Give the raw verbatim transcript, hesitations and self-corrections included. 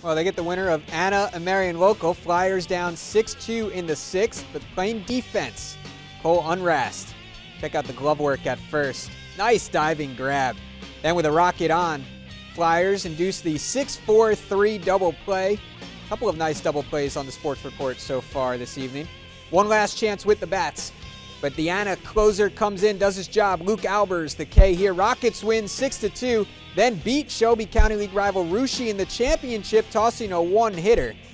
Well, they get the winner of Anna and Marion local. Flyers down six two in the sixth, but playing defense. Cole Unrast. Check out the glove work at first. Nice diving grab. Then with a rocket on, Flyers induce the six four three double play. A couple of nice double plays on the Sports Report so far this evening. One last chance with the bats, but the Anna closer comes in, does his job. Luke Albers, the K here. Rockets win six to two, then beat Shelby County League rival Russia in the championship, tossing a one-hitter.